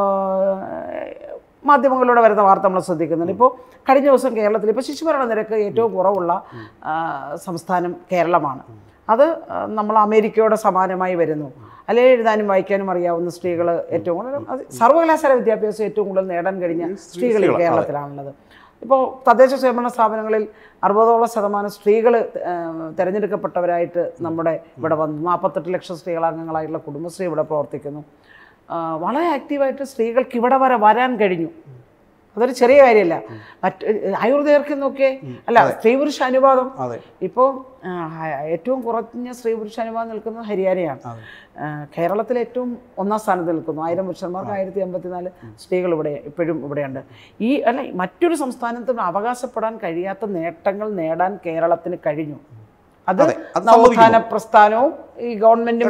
മാധ്യമങ്ങളിലൂടെ വരുന്ന വാർത്ത നമ്മൾ ശ്രദ്ധിക്കുന്നുണ്ട്. ഇപ്പോൾ കഴിഞ്ഞ ദിവസം കേരളത്തിൽ ഇപ്പോൾ ശിശുമരണ നിരക്ക് ഏറ്റവും കുറവുള്ള സംസ്ഥാനം കേരളമാണ്. അത് നമ്മൾ അമേരിക്കയോട് സമാനമായി വരുന്നു. അല്ലെങ്കിൽ എഴുതാനും വായിക്കാനും അറിയാവുന്ന സ്ത്രീകൾ ഏറ്റവും കൂടുതൽ സർവകലാശാല വിദ്യാഭ്യാസം ഏറ്റവും കൂടുതൽ നേടാൻ കഴിഞ്ഞ സ്ത്രീകൾ കേരളത്തിലാണുള്ളത്. ഇപ്പോൾ തദ്ദേശ സ്വയംഭരണ സ്ഥാപനങ്ങളിൽ അറുപതോളം ശതമാനം സ്ത്രീകൾ തിരഞ്ഞെടുക്കപ്പെട്ടവരായിട്ട് നമ്മുടെ ഇവിടെ വന്നു. നാൽപ്പത്തെട്ട് ലക്ഷം സ്ത്രീകളംഗങ്ങളായിട്ടുള്ള കുടുംബശ്രീ ഇവിടെ പ്രവർത്തിക്കുന്നു. വളരെ ആക്റ്റീവായിട്ട് സ്ത്രീകൾക്ക് ഇവിടെ വരെ വരാൻ കഴിഞ്ഞു. അതൊരു ചെറിയ കാര്യമല്ല. മറ്റ് ആയുർദൈർഘ്യം നോക്കിയേ, അല്ല സ്ത്രീ പുരുഷ അനുപാതം ഇപ്പോൾ ഏറ്റവും കുറഞ്ഞ സ്ത്രീ പുരുഷ അനുപാതം നിൽക്കുന്നത് ഹരിയാനയാണ്. കേരളത്തിൽ ഏറ്റവും ഒന്നാം സ്ഥാനത്ത് നിൽക്കുന്നു. ആയിരം പുരുഷന്മാർക്ക് ആയിരത്തി എൺപത്തിനാല് സ്ത്രീകൾ ഇവിടെ ഇപ്പോഴും ഇവിടെയുണ്ട്. ഈ അല്ല മറ്റൊരു സംസ്ഥാനത്തും അവകാശപ്പെടാൻ കഴിയാത്ത നേട്ടങ്ങൾ നേടാൻ കേരളത്തിന് കഴിഞ്ഞു. അത് നവോത്ഥാന പ്രസ്ഥാനവും ഈ ഗവൺമെന്റും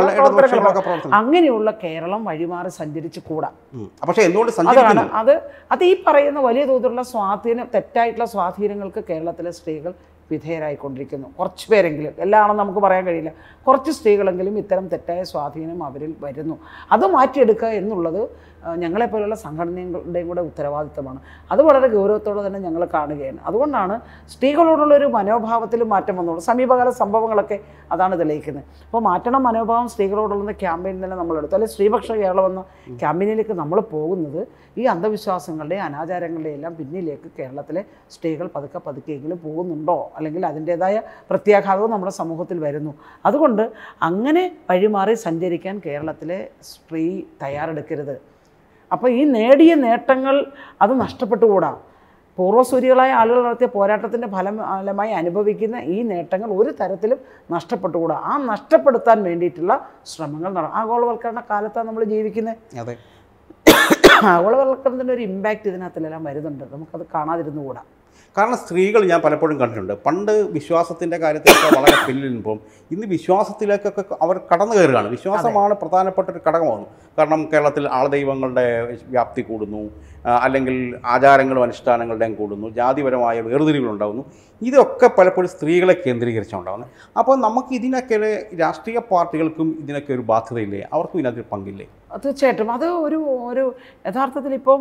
അങ്ങനെയുള്ള കേരളം വഴിമാറി സഞ്ചരിച്ചു കൂടാ. പക്ഷേ എന്തുകൊണ്ട് അതാണ് അത് അത് ഈ പറയുന്ന വലിയ തോതിലുള്ള സ്വാധീനം, തെറ്റായിട്ടുള്ള സ്വാധീനങ്ങൾക്ക് കേരളത്തിലെ സ്ത്രീകൾ വിധേയരായിക്കൊണ്ടിരിക്കുന്നു. കുറച്ച് പേരെങ്കിലും, എല്ലാണെന്ന് നമുക്ക് പറയാൻ കഴിയില്ല, കുറച്ച് സ്ത്രീകളെങ്കിലും ഇത്തരം തെറ്റായ സ്വാധീനം അവരിൽ വരുന്നു. അത് മാറ്റിയെടുക്കുക എന്നുള്ളത് ഞങ്ങളെപ്പോലുള്ള സംഘടനകളുടെയും കൂടെ ഉത്തരവാദിത്തമാണ്. അത് വളരെ ഗൗരവത്തോടെ തന്നെ ഞങ്ങൾ കാണുകയാണ്. അതുകൊണ്ടാണ് സ്ത്രീകളോടുള്ളൊരു മനോഭാവത്തിലും മാറ്റം വന്നുള്ളൂ. സമീപകാല സംഭവങ്ങളൊക്കെ അതാണ് തെളിയിക്കുന്നത്. അപ്പോൾ മാറ്റണം മനോഭാവം സ്ത്രീകളോടുള്ള ക്യാമ്പയിൻ തന്നെ നമ്മളെടുത്തു. അല്ലെങ്കിൽ സ്ത്രീപക്ഷ കേരളം എന്ന ക്യാമ്പയിനിലേക്ക് നമ്മൾ പോകുന്നത് ഈ അന്ധവിശ്വാസങ്ങളുടെയും അനാചാരങ്ങളുടെയും എല്ലാം പിന്നിലേക്ക് കേരളത്തിലെ സ്ത്രീകൾ പതുക്കെ പതുക്കെയെങ്കിലും പോകുന്നുണ്ടോ, അല്ലെങ്കിൽ അതിൻ്റേതായ പ്രത്യാഘാതവും നമ്മുടെ സമൂഹത്തിൽ വരുന്നു. അതുകൊണ്ട് അങ്ങനെ വഴിമാറി സഞ്ചരിക്കാൻ കേരളത്തിലെ സ്ത്രീ തയ്യാറെടുക്കരുത്. അപ്പോൾ ഈ നേടിയ നേട്ടങ്ങൾ അത് നഷ്ടപ്പെട്ടുകൂടാ. പൂർവ്വസൂരികളായ ആളുകൾ നടത്തിയ പോരാട്ടത്തിൻ്റെ ഫലമായി അനുഭവിക്കുന്ന ഈ നേട്ടങ്ങൾ ഒരു തരത്തിലും നഷ്ടപ്പെട്ടുകൂടാ. ആ നഷ്ടപ്പെടുത്താൻ വേണ്ടിയിട്ടുള്ള ശ്രമങ്ങൾ നടക്കും. ആഗോളവൽക്കരണ കാലത്താണ് നമ്മൾ ജീവിക്കുന്നത്. അതെ, ആഗോളവൽക്കരണത്തിൻ്റെ ഒരു ഇമ്പാക്റ്റ് ഇതിനകത്തിലെല്ലാം വരുന്നുണ്ട്. നമുക്കത് കാണാതിരുന്നുകൂടാ. കാരണം സ്ത്രീകൾ ഞാൻ പലപ്പോഴും കണ്ടിട്ടുണ്ട്, പണ്ട് വിശ്വാസത്തിൻ്റെ കാര്യത്തിലൊക്കെ വളരെ പിന്നിൽ നിൽക്കും, ഇന്ന് വിശ്വാസത്തിലേക്കൊക്കെ അവർ കടന്നു കയറുകയാണ്. വിശ്വാസമാണ് പ്രധാനപ്പെട്ട ഒരു ഘടകമാകുന്നു. കാരണം കേരളത്തിൽ ആൾദൈവങ്ങളുടെ വ്യാപ്തി കൂടുന്നു, അല്ലെങ്കിൽ ആചാരങ്ങളും അനുഷ്ഠാനങ്ങളുടെയും കൂടുന്നു, ജാതിപരമായ വേർതിരിവുകളുണ്ടാകുന്നു. ഇതൊക്കെ പലപ്പോഴും സ്ത്രീകളെ കേന്ദ്രീകരിച്ചുണ്ടാകുന്നത്. അപ്പോൾ നമുക്ക് ഇതിനൊക്കെ രാഷ്ട്രീയ പാർട്ടികൾക്കും ഇതിനൊക്കെ ഒരു ബാധ്യതയില്ലേ? അവർക്കും ഇതിനകത്ത് പങ്കില്ലേ? തീർച്ചയായിട്ടും. അത് ഒരു ഒരു യഥാർത്ഥത്തിൽ ഇപ്പോൾ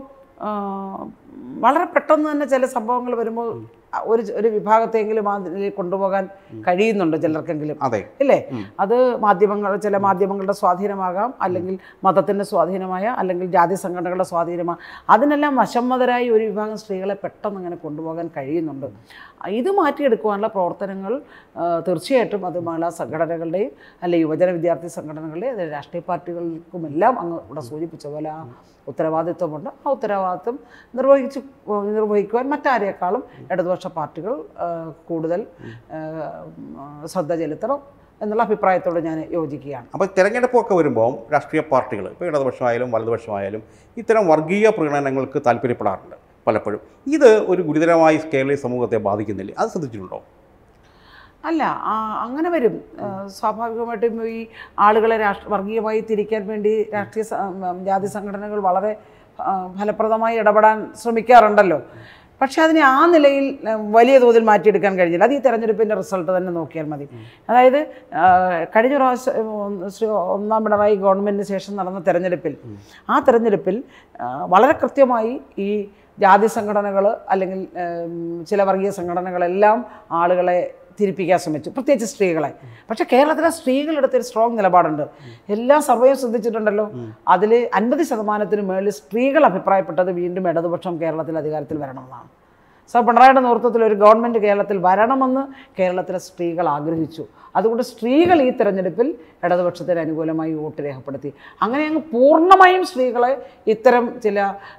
വളരെ പെട്ടെന്ന് തന്നെ ചില സംഭവങ്ങൾ വരുമ്പോൾ ഒരു ഒരു വിഭാഗത്തെങ്കിലും അതിൽ കൊണ്ടുപോകാൻ കഴിയുന്നുണ്ട് ചിലർക്കെങ്കിലും, ഇല്ലേ? അത് മാധ്യമങ്ങൾ, ചില മാധ്യമങ്ങളുടെ സ്വാധീനമാകാം, അല്ലെങ്കിൽ മതത്തിൻ്റെ സ്വാധീനമായ, അല്ലെങ്കിൽ ജാതി സംഘടനകളുടെ സ്വാധീനമാണ്. അതിനെല്ലാം വശംവദരായി ഒരു വിഭാഗം സ്ത്രീകളെ പെട്ടെന്ന് അങ്ങനെ കൊണ്ടുപോകാൻ കഴിയുന്നുണ്ട്. ഇത് മാറ്റിയെടുക്കുവാനുള്ള പ്രവർത്തനങ്ങൾ തീർച്ചയായിട്ടും അത് മഹിളാ സംഘടനകളുടെയും അല്ലെങ്കിൽ യുവജന വിദ്യാർത്ഥി സംഘടനകളുടെയും അത് രാഷ്ട്രീയ പാർട്ടികൾക്കുമെല്ലാം അങ്ങ് ഇവിടെ സൂചിപ്പിച്ച പോലെ ആ ഉത്തരവാദിത്വമുണ്ട്. ആ ഉത്തരവാദിത്വം നിർവഹിച്ച് നിർവഹിക്കുവാൻ മറ്റാരേക്കാളും ഇടതുപക്ഷ പാർട്ടികൾ കൂടുതൽ ശ്രദ്ധ ചെലുത്തണം എന്നുള്ള അഭിപ്രായത്തോട് ഞാൻ യോജിക്കുകയാണ്. അപ്പോൾ തിരഞ്ഞെടുപ്പൊക്കെ വരുമ്പോൾ രാഷ്ട്രീയ പാർട്ടികൾ, ഇപ്പോൾ ഇടതുപക്ഷമായാലും വലതുപക്ഷമായാലും, ഇത്തരം വർഗീയ പ്രകടനങ്ങൾക്ക് താല്പര്യപ്പെടാറുണ്ട് പലപ്പോഴും. ഇത് ഒരു ഗുരുതരമായി കേരളീയ സമൂഹത്തെ ബാധിക്കുന്നില്ലേ? അത് ശ്രദ്ധിച്ചിട്ടുണ്ടോ? അല്ല, അങ്ങനെ വരും. സ്വാഭാവികമായിട്ടും ഈ ആളുകളെ രാഷ്ട്ര വർഗീയമായി തിരിക്കാൻ വേണ്ടി രാഷ്ട്രീയ ജാതി സംഘടനകൾ വളരെ ഫലപ്രദമായി ഇടപെടാൻ ശ്രമിക്കാറുണ്ടല്ലോ. പക്ഷേ അതിനെ ആ നിലയിൽ വലിയ തോതിൽ മാറ്റിയെടുക്കാൻ കഴിഞ്ഞില്ല. അത് ഈ തെരഞ്ഞെടുപ്പിൻ്റെ റിസൾട്ട് തന്നെ നോക്കിയാൽ മതി. അതായത് കഴിഞ്ഞ പ്രാവശ്യം ഒന്നാം പിണറായി ഗവൺമെൻറ്റിന് ശേഷം നടന്ന തെരഞ്ഞെടുപ്പിൽ, ആ തെരഞ്ഞെടുപ്പിൽ വളരെ കൃത്യമായി ഈ ജാതി സംഘടനകൾ അല്ലെങ്കിൽ ചില വർഗീയ സംഘടനകളെല്ലാം ആളുകളെ തിരിപ്പിക്കാൻ ശ്രമിച്ചു, പ്രത്യേകിച്ച് സ്ത്രീകളെ. പക്ഷേ കേരളത്തിലെ സ്ത്രീകളെടുത്തൊരു സ്ട്രോങ് നിലപാടുണ്ട്. എല്ലാ സർവേയും ശ്രദ്ധിച്ചിട്ടുണ്ടല്ലോ, അതിൽ അൻപത് ശതമാനത്തിന് മേളിൽ സ്ത്രീകൾ അഭിപ്രായപ്പെട്ടത് വീണ്ടും ഇടതുപക്ഷം കേരളത്തിൽ അധികാരത്തിൽ വരണമെന്നാണ്. സർ പിണറായിയുടെ നേതൃത്വത്തിൽ ഒരു ഗവൺമെൻറ് കേരളത്തിൽ വരണമെന്ന് കേരളത്തിലെ സ്ത്രീകൾ ആഗ്രഹിച്ചു. അതുകൊണ്ട് സ്ത്രീകൾ ഈ തെരഞ്ഞെടുപ്പിൽ ഇടതുപക്ഷത്തിന് അനുകൂലമായി വോട്ട് രേഖപ്പെടുത്തി. അങ്ങനെ അങ്ങ് പൂർണ്ണമായും സ്ത്രീകളെ ഇത്തരം ചില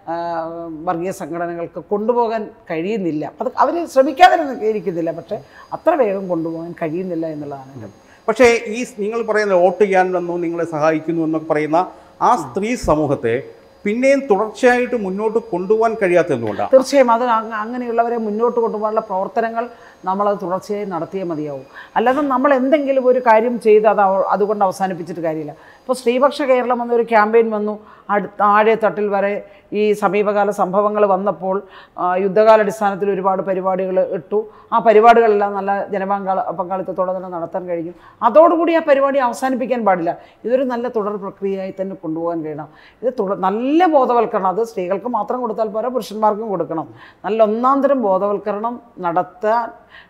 വർഗീയ സംഘടനകൾക്ക് കൊണ്ടുപോകാൻ കഴിയുന്നില്ല. അത് അവർ ശ്രമിക്കാതെ ഇരിക്കുന്നില്ല, പക്ഷേ അത്ര വേഗം കൊണ്ടുപോകാൻ കഴിയുന്നില്ല എന്നുള്ളതാണ്. പക്ഷേ ഈ നിങ്ങൾ പറയുന്ന വോട്ട് ചെയ്യാൻ വന്നു, നിങ്ങളെ സഹായിക്കുന്നു എന്നൊക്കെ പറയുന്ന ആ സ്ത്രീ സമൂഹത്തെ പിന്നെയും തുടർച്ചയായിട്ട് മുന്നോട്ട് കൊണ്ടുപോകാൻ കഴിയാത്തത് എന്തുകൊണ്ടാണ്? തീർച്ചയായും അത് അങ്ങനെയുള്ളവരെ മുന്നോട്ട് കൊണ്ടുപോകാനുള്ള പ്രവർത്തനങ്ങൾ നമ്മളത് തുടർച്ചയായി നടത്തിയേ മതിയാവും. അല്ലാതെ നമ്മൾ എന്തെങ്കിലും ഒരു കാര്യം ചെയ്ത് അത് അതുകൊണ്ട് അവസാനിപ്പിച്ചിട്ട് കാര്യമില്ല. ഇപ്പോൾ സ്ത്രീപക്ഷ കേരളം എന്നൊരു ക്യാമ്പയിൻ വന്നു, അടു താഴെ തട്ടിൽ വരെ ഈ സമീപകാല സംഭവങ്ങൾ വന്നപ്പോൾ യുദ്ധകാലാടിസ്ഥാനത്തിൽ ഒരുപാട് പരിപാടികൾ ഇട്ടു. ആ പരിപാടികളെല്ലാം നല്ല ജനപങ്കാള പങ്കാളിത്തത്തോടെ തന്നെ നടത്താൻ കഴിഞ്ഞു. അതോടുകൂടി ആ പരിപാടി അവസാനിപ്പിക്കാൻ പാടില്ല. ഇതൊരു നല്ല തുടർ പ്രക്രിയയായി തന്നെ കൊണ്ടുപോകാൻ കഴിയണം. ഇത് തുടർ നല്ല ബോധവൽക്കരണം, അത് സ്ത്രീകൾക്ക് മാത്രം കൊടുത്താൽ പോരാ, പുരുഷന്മാർക്കും കൊടുക്കണം. നല്ല ഒന്നാന്തരം ബോധവൽക്കരണം നടത്താൻ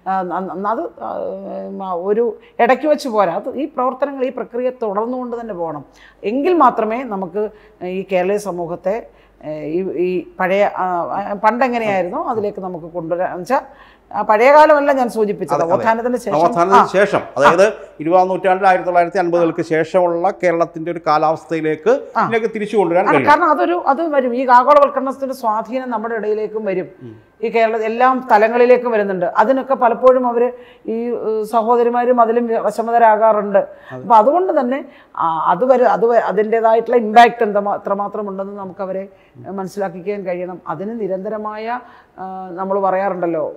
അത് ഒരു ഇടയ്ക്ക് വെച്ച് പോരാ. അത് ഈ പ്രവർത്തനങ്ങൾ, ഈ പ്രക്രിയ തുടർന്നുകൊണ്ട് തന്നെ പോകണം. എങ്കിൽ മാത്രമേ നമുക്ക് ഈ കേരളീയ സമൂഹത്തെ ഈ ഈ പഴയ പണ്ടെങ്ങനെയായിരുന്നോ അതിലേക്ക് നമുക്ക് കൊണ്ടുവരാൻ വെച്ചാൽ പഴയകാലമല്ല ഞാൻ സൂചിപ്പിച്ചത്, നവോത്ഥാനത്തിന് ശേഷം, അതായത് ഇരുപതാം നൂറ്റാണ്ടിൽ ആയിരത്തി തൊള്ളായിരത്തി അൻപതുകൾക്ക് ശേഷമുള്ള കേരളത്തിന്റെ ഒരു കാലാവസ്ഥയിലേക്ക് ഇതിലേക്ക് തിരിച്ചു കൊണ്ടുവരാൻ കഴിയും. കാരണം അതൊരു അത് വരും. ഈ ആഗോളവൽക്കരണത്തിന്റെ സ്വാധീനം നമ്മുടെ ഇടയിലേക്കും വരും. ഈ കേരള എല്ലാം തലങ്ങളിലേക്കും വരുന്നുണ്ട്. അതിനൊക്കെ പലപ്പോഴും അവർ ഈ സഹോദരിമാരും അതിലും വശമതരാകാറുണ്ട്. അപ്പം അതുകൊണ്ട് തന്നെ അത് വരെ അത് അതിൻ്റെതായിട്ടുള്ള ഇമ്പാക്റ്റ് എന്താ എത്രമാത്രം ഉണ്ടെന്ന് നമുക്കവരെ മനസ്സിലാക്കിക്കാൻ കഴിയണം. അതിന് നിരന്തരമായ നമ്മൾ പറയാറുണ്ടല്ലോ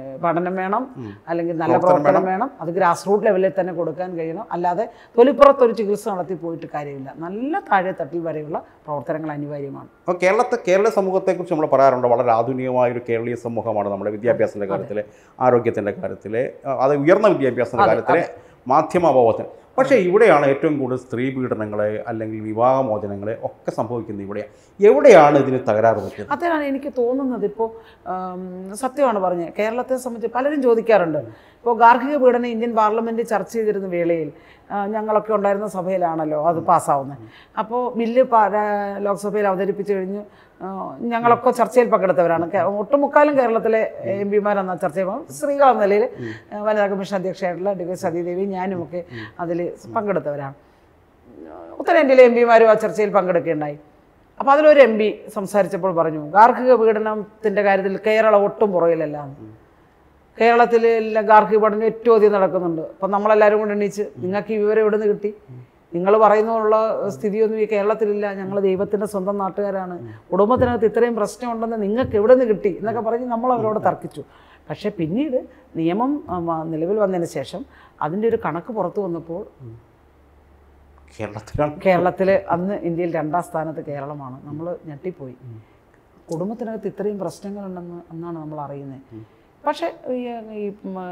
പഠനം വേണം, അല്ലെങ്കിൽ നല്ല പ്രവർത്തനം വേണം. അത് ഗ്രാസ് റൂട്ട് ലെവലിൽ തന്നെ കൊടുക്കാൻ കഴിയണം. അല്ലാതെ തൊലിപ്പുറത്തൊരു ചികിത്സ നടത്തി പോയിട്ട് കാര്യമില്ല. നല്ല താഴെ തട്ടിൽ വരെയുള്ള പ്രവർത്തനങ്ങൾ അനിവാര്യമാണ്. അപ്പോൾ കേരളത്തെ കേരള സമൂഹത്തെക്കുറിച്ച് നമ്മൾ പറയാറുണ്ട്, വളരെ ആധുനികമായൊരു കേരളീയ സമൂഹമാണ് നമ്മുടെ വിദ്യാഭ്യാസത്തിൻ്റെ കാര്യത്തിൽ, ആരോഗ്യത്തിൻ്റെ കാര്യത്തിൽ, അത് ഉയർന്ന വിദ്യാഭ്യാസത്തിൻ്റെ കാര്യത്തിൽ, മാധ്യമബോധത്തിന്. പക്ഷേ ഇവിടെയാണ് ഏറ്റവും കൂടുതൽ സ്ത്രീ പീഡനങ്ങളെ അല്ലെങ്കിൽ വിവാഹമോചനങ്ങളെ ഒക്കെ സംഭവിക്കുന്നത്. ഇവിടെയാണ് എവിടെയാണ് ഇതിന് തകരാറ് പറ്റുന്നത്? അതാണ് എനിക്ക് തോന്നുന്നത്. ഇപ്പോൾ സത്യമാണ് പറഞ്ഞത്. കേരളത്തെ സംബന്ധിച്ച് പലരും ചോദിക്കാറുണ്ട്. ഇപ്പോൾ ഗാർഹിക പീഡനം ഇന്ത്യൻ പാർലമെൻറ്റ് ചർച്ച ചെയ്തിരുന്ന വേളയിൽ ഞങ്ങളൊക്കെ ഉണ്ടായിരുന്ന സഭയിലാണല്ലോ അത് പാസ്സാവുന്നത്. അപ്പോൾ ബില്ല് ലോക്സഭയിൽ അവതരിപ്പിച്ചു കഴിഞ്ഞ് ഞങ്ങളൊക്കെ ചർച്ചയിൽ പങ്കെടുത്തവരാണ്. ഒട്ടുമുക്കാലും കേരളത്തിലെ എം പിമാരെന്ന ചർച്ചയിൽ സ്ത്രീകളെന്ന നിലയിൽ വനിതാ കമ്മീഷൻ അധ്യക്ഷയായിട്ടുള്ള അഡ്വക്കേറ്റ് സതീദേവി ഞാനുമൊക്കെ അതിൽ പങ്കെടുത്തവരാണ്. ഉത്തരേന്ത്യയിലെ എം പിമാരും ആ ചർച്ചയിൽ പങ്കെടുക്കുകയുണ്ടായി. അപ്പോൾ അതിലൊരു എം പി സംസാരിച്ചപ്പോൾ പറഞ്ഞു, ഗാർഹിക പീഡനത്തിൻ്റെ കാര്യത്തിൽ കേരളം ഒട്ടും പുറകിലല്ല. കേരളത്തിൽ ഗാർഹിക പീഡനം ഏറ്റവും അധികം നടക്കുന്നുണ്ട്. അപ്പം നമ്മളെല്ലാവരും കൊണ്ട് എണീച്ച്, നിങ്ങൾക്ക് ഈ വിവരം എവിടെ നിന്ന് കിട്ടി? നിങ്ങൾ പറയുന്നുള്ള സ്ഥിതിയൊന്നും ഈ കേരളത്തിലില്ല. ഞങ്ങൾ ദൈവത്തിൻ്റെ സ്വന്തം നാട്ടുകാരാണ്. കുടുംബത്തിനകത്ത് ഇത്രയും പ്രശ്നമുണ്ടെന്ന് നിങ്ങൾക്ക് എവിടെ നിന്ന് കിട്ടി എന്നൊക്കെ പറഞ്ഞ് നമ്മൾ അവരോട് തർക്കിച്ചു. പക്ഷേ പിന്നീട് നിയമം നിലവിൽ വന്നതിന് ശേഷം അതിൻ്റെ ഒരു കണക്ക് പുറത്തു വന്നപ്പോൾ കേരളത്തിലാണ് കേരളത്തിൽ അന്ന് ഇന്ത്യയിൽ രണ്ടാം സ്ഥാനത്ത് കേരളമാണ്. നമ്മൾ ഞെട്ടിപ്പോയി. കുടുംബത്തിനകത്ത് ഇത്രയും പ്രശ്നങ്ങളുണ്ടെന്ന് എന്നാണ് നമ്മൾ അറിയുന്നത്. പക്ഷേ ഈ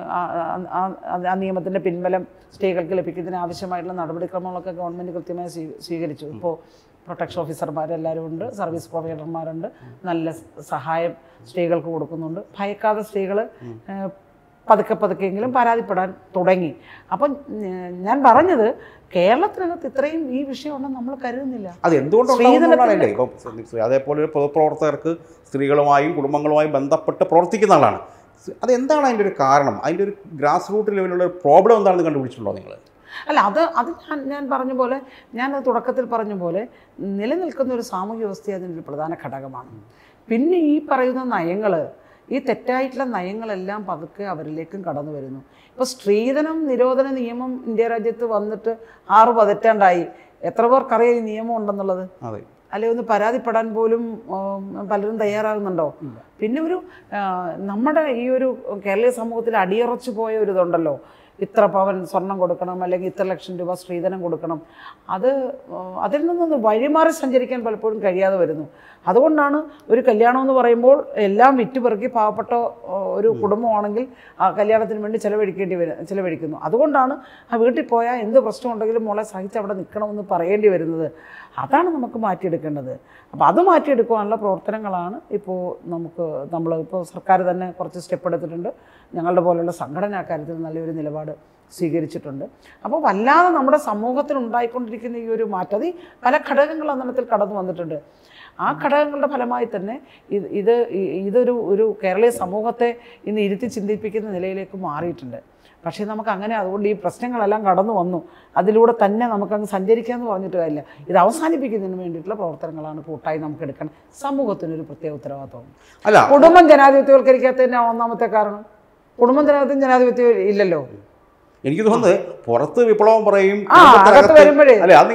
ആ നിയമത്തിൻ്റെ പിൻബലം സ്ത്രീകൾക്ക് ലഭിക്കുന്നതിന് ആവശ്യമായിട്ടുള്ള നടപടിക്രമങ്ങളൊക്കെ ഗവൺമെൻറ് കൃത്യമായി സ്വീകരിച്ചു. ഇപ്പോൾ പ്രൊട്ടക്ഷൻ ഓഫീസർമാരെല്ലാവരും ഉണ്ട്, സർവീസ് പ്രൊവൈഡർമാരുണ്ട്, നല്ല സഹായം സ്ത്രീകൾക്ക് കൊടുക്കുന്നുണ്ട്. ഭയക്കാതെ സ്ത്രീകൾ പതുക്കെ പതുക്കെയെങ്കിലും പരാതിപ്പെടാൻ തുടങ്ങി. അപ്പം ഞാൻ പറഞ്ഞത്, കേരളത്തിനകത്ത് ഇത്രയും ഈ വിഷയം ഉണ്ടെന്ന് നമ്മൾ കരുതുന്നില്ല. അത് എന്തുകൊണ്ടുണ്ടാകുന്നതല്ലേ? ഇപ്പം അതേപോലെ ഒരു പൊതുപ്രവർത്തകർക്ക് സ്ത്രീകളുമായും കുടുംബങ്ങളുമായും ബന്ധപ്പെട്ട് പ്രവർത്തിക്കുന്ന ആളാണ്. അതെന്താണ് അതിൻ്റെ ഒരു കാരണം? അതിൻ്റെ ഒരു ഗ്രാസ് റൂട്ട് ലെവലിലുള്ള ഒരു പ്രോബ്ലം എന്താണെന്ന് കണ്ടുപിടിച്ചിട്ടുണ്ടോ നിങ്ങൾ? അല്ല, അത് അത് ഞാൻ ഞാൻ പറഞ്ഞ പോലെ, ഞാൻ തുടക്കത്തിൽ പറഞ്ഞ പോലെ നിലനിൽക്കുന്ന ഒരു സാമൂഹ്യ വ്യവസ്ഥ അതിൻ്റെ പ്രധാന ഘടകമാണ്. പിന്നെ ഈ പറയുന്ന നയങ്ങൾ, ഈ തെറ്റായിട്ടുള്ള നയങ്ങളെല്ലാം പതുക്കെ അവരിലേക്കും കടന്നു വരുന്നു. ഇപ്പോൾ സ്ത്രീധനം നിരോധന നിയമം ഇന്ത്യ രാജ്യത്ത് വന്നിട്ട് ആറ് പതിറ്റാണ്ടായി. എത്ര പേർക്കറിയാം ഈ നിയമം ഉണ്ടെന്നുള്ളത്? അതെ. അല്ലെ ഒന്ന് പരാതിപ്പെടാൻ പോലും പലരും തയ്യാറാകുന്നുണ്ടോ? പിന്നെ ഒരു നമ്മുടെ ഈ ഒരു കേരളീയ സമൂഹത്തിൽ അടിയുറച്ചു പോയ ഒരു ഇതുണ്ടല്ലോ, ഇത്ര പവൻ സ്വർണം കൊടുക്കണം, അല്ലെങ്കിൽ ഇത്ര ലക്ഷം രൂപ സ്ത്രീധനം കൊടുക്കണം. അത് അതിൽ നിന്നൊന്ന് വഴിമാറി സഞ്ചരിക്കാൻ പലപ്പോഴും കഴിയാതെ വരുന്നു. അതുകൊണ്ടാണ് ഒരു കല്യാണം എന്ന് പറയുമ്പോൾ എല്ലാം വിറ്റുപെറുക്കി പാവപ്പെട്ട ഒരു കുടുംബമാണെങ്കിൽ ആ കല്യാണത്തിന് വേണ്ടി ചിലവഴിക്കേണ്ടി വരും ചിലവഴിക്കുന്നു. അതുകൊണ്ടാണ് ആ വീട്ടിൽ പോയാൽ എന്ത് പ്രശ്നമുണ്ടെങ്കിലും മോളെ സഹിച്ച് അവിടെ നിൽക്കണമെന്ന് പറയേണ്ടി വരുന്നത്. അതാണ് നമുക്ക് മാറ്റിയെടുക്കേണ്ടത്. അപ്പോൾ അത് മാറ്റിയെടുക്കാനുള്ള പ്രവർത്തനങ്ങളാണ് ഇപ്പോൾ നമുക്ക് നമ്മൾ ഇപ്പോൾ സർക്കാർ തന്നെ കുറച്ച് സ്റ്റെപ്പ് എടുത്തിട്ടുണ്ട്. ഞങ്ങളുടെ പോലുള്ള സംഘടന കാര്യത്തിൽ നല്ലൊരു നിലപാട് സ്വീകരിച്ചിട്ടുണ്ട്. അപ്പോൾ വല്ലാതെ നമ്മുടെ സമൂഹത്തിൽ ഉണ്ടായിക്കൊണ്ടിരിക്കുന്ന ഈ ഒരു മാറ്റം, അത് പല ഘടകങ്ങൾ അന്നത്തിൽ കടന്നു വന്നിട്ടുണ്ട്. ആ ഘടകങ്ങളുടെ ഫലമായി തന്നെ ഇത് ഇത് ഇതൊരു ഒരു കേരളീയ സമൂഹത്തെ ഇന്ന് ഇരുത്തി ചിന്തിപ്പിക്കുന്ന നിലയിലേക്ക് മാറിയിട്ടുണ്ട്. പക്ഷേ നമുക്ക് അങ്ങനെ, അതുകൊണ്ട് ഈ പ്രശ്നങ്ങളെല്ലാം കടന്നു വന്നു, അതിലൂടെ തന്നെ നമുക്കങ്ങ് സഞ്ചരിക്കാമെന്ന് പറഞ്ഞിട്ട് കാര്യമില്ല. ഇത് അവസാനിപ്പിക്കുന്നതിന് വേണ്ടിയിട്ടുള്ള പ്രവർത്തനങ്ങളാണ് കൂട്ടായി നമുക്ക് എടുക്കണം. സമൂഹത്തിനൊരു പ്രത്യേക ഉത്തരവാദിത്വം. അല്ല, കുടുംബം ജനാധിപത്യവൽക്കരിക്കാത്തതിൻ്റെ ഒന്നാമത്തെ കാരണം, കുടുംബം ജനാധിപത്യം ജനാധിപത്യം ഇല്ലല്ലോ. എനിക്ക് തോന്നുന്നത് പുറത്ത് വിപ്ലവം പറയും, വരുമ്പോഴേ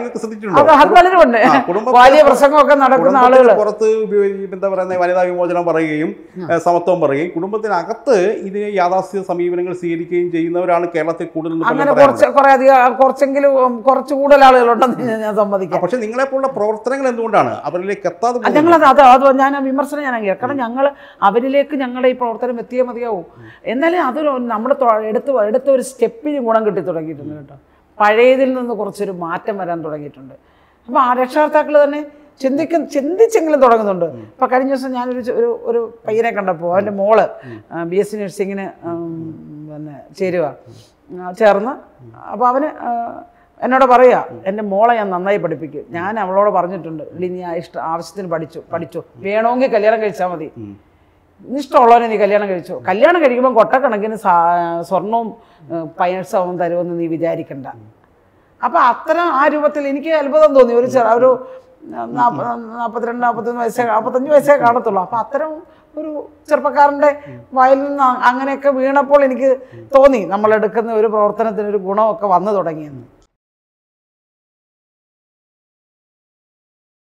വലിയ പ്രസംഗമൊക്കെ നടക്കുന്ന ആളുകൾ പുറത്ത് എന്താ പറയുന്നത് വനിതാ വിമോചനം പറയുകയും സമത്വം പറയുകയും കുടുംബത്തിനകത്ത് ഇതിന് യാഥാസ്ഥിക സമീപനങ്ങൾ സ്വീകരിക്കുകയും ചെയ്യുന്നവരാണ് കേരളത്തിൽ കൂടുതൽ. അങ്ങനെ കുറച്ച് കുറെ അധികം കുറച്ചെങ്കിലും കുറച്ച് കൂടുതൽ ആളുകളുണ്ടെന്ന് ഞാൻ സമ്മതിക്കാം. പക്ഷെ നിങ്ങളെപ്പോലുള്ള പ്രവർത്തനങ്ങൾ എന്തുകൊണ്ടാണ് അവരിലേക്ക് എത്താതെ? ഞങ്ങളത് അത് അത് ഞാൻ വിമർശനം ഞാൻ അംഗീകരിക്കും. കാരണം ഞങ്ങൾ അവരിലേക്ക് ഞങ്ങളുടെ ഈ പ്രവർത്തനം എത്തിയേ മതിയാവും. എന്നാലും അത് നമ്മുടെ എടുത്ത് എടുത്ത ഒരു സ്റ്റെപ്പിന് ഗുണം കിട്ടി തുടങ്ങിയിട്ടുണ്ട് കേട്ടോ. പഴയതിൽ നിന്ന് കുറച്ചൊരു മാറ്റം വരാൻ തുടങ്ങിയിട്ടുണ്ട്. അപ്പോൾ ആ രക്ഷകർത്താക്കൾ തന്നെ ചിന്തിക്ക ചിന്തിച്ചെങ്കിലും തുടങ്ങുന്നുണ്ട്. ഇപ്പോൾ കഴിഞ്ഞ ദിവസം ഞാനൊരു ഒരു ഒരു പയ്യനെ കണ്ടപ്പോൾ, അവൻ്റെ മോള് ബി എസ് സി നഴ്സിങ്ങിന് പിന്നെ ചേരുക ചേർന്ന് അപ്പോൾ അവന് എന്നോട് പറയുക, എൻ്റെ മോളെ ഞാൻ നന്നായി പഠിപ്പിക്കും. ഞാൻ അവളോട് പറഞ്ഞിട്ടുണ്ട്, ഇനി നീ ഇഷ്ടം ആവശ്യത്തിന് പഠിച്ചു പഠിച്ചു വേണമെങ്കിൽ കല്യാണം കഴിച്ചാൽ മതി, ഇഷ്ടമുള്ളവനെ നീ കല്യാണം കഴിച്ചു. കല്യാണം കഴിക്കുമ്പോൾ കൊട്ടക്കണക്കിന് സ്വർണവും പൈസവും തരുമെന്ന് നീ വിചാരിക്കണ്ട. അപ്പം അത്തരം ആ രൂപത്തിൽ എനിക്ക് അത്ഭുതം തോന്നി. ഒരു ഒരു നാൽപ്പത്തിരണ്ട് നാൽപ്പത്തൊന്ന് വയസ്സേ നാൽപ്പത്തഞ്ച് വയസ്സേ കാണത്തുള്ളൂ. അപ്പം അത്തരം ഒരു ചെറുപ്പക്കാരൻ്റെ വായിൽ നിന്ന് അങ്ങനെയൊക്കെ വീണപ്പോൾ എനിക്ക് തോന്നി നമ്മളെടുക്കുന്ന ഒരു പ്രവർത്തനത്തിനൊരു ഗുണമൊക്കെ വന്നു തുടങ്ങിയെന്ന്.